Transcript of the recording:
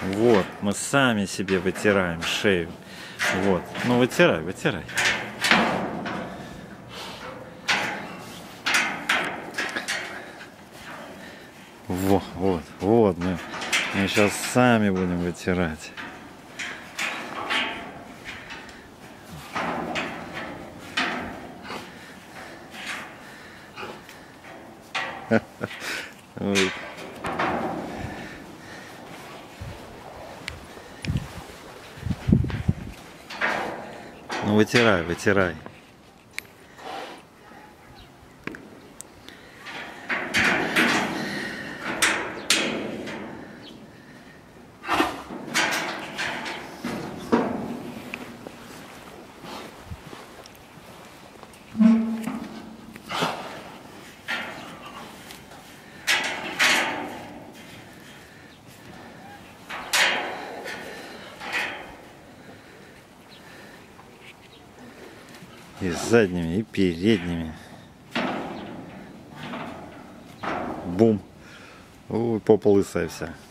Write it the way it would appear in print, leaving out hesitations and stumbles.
Вот, мы сами себе вытираем шею. Вот, ну вытирай, вытирай. Вот, вот, вот, мы сейчас сами будем вытирать. Ой. Ну вытирай, вытирай. И задними, и передними. Бум. Ой, попа лысая вся.